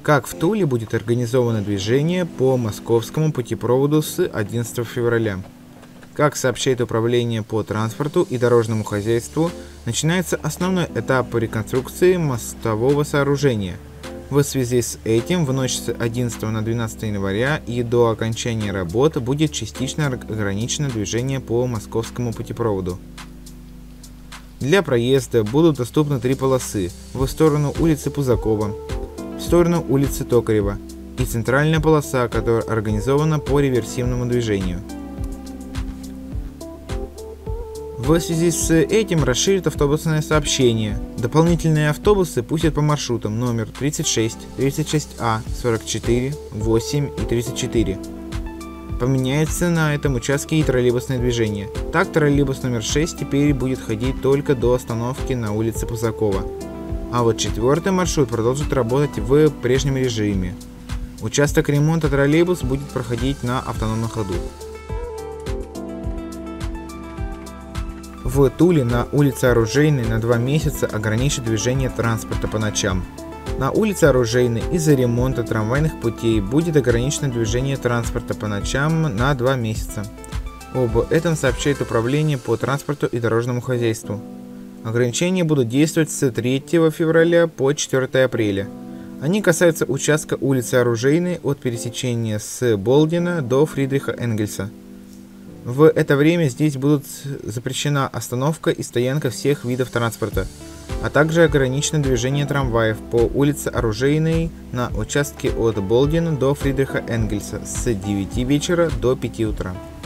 Как в Туле будет организовано движение по московскому путепроводу с 11 февраля? Как сообщает Управление по транспорту и дорожному хозяйству, начинается основной этап реконструкции мостового сооружения. В связи с этим в ночь с 11 на 12 января и до окончания работ будет частично ограничено движение по московскому путепроводу. Для проезда будут доступны 3 полосы в сторону улицы Пузакова, в сторону улицы Токарева и центральная полоса, которая организована по реверсивному движению. В связи с этим расширит автобусное сообщение. Дополнительные автобусы пустят по маршрутам номер 36, 36А, 44, 8 и 34. Поменяется на этом участке и троллейбусное движение. Так, троллейбус номер 6 теперь будет ходить только до остановки на улице Пузакова. А вот 4-й маршрут продолжит работать в прежнем режиме. Участок ремонта троллейбус будет проходить на автономном ходу. В Туле на улице Оружейной на 2 месяца ограничат движение транспорта по ночам. На улице Оружейной из-за ремонта трамвайных путей будет ограничено движение транспорта по ночам на 2 месяца. Об этом сообщает Управление по транспорту и дорожному хозяйству. Ограничения будут действовать с 3 февраля по 4 апреля. Они касаются участка улицы Оружейной от пересечения с Болдина до Фридриха Энгельса. В это время здесь будут запрещена остановка и стоянка всех видов транспорта, а также ограничено движение трамваев по улице Оружейной на участке от Болдина до Фридриха Энгельса с 9 вечера до 5 утра.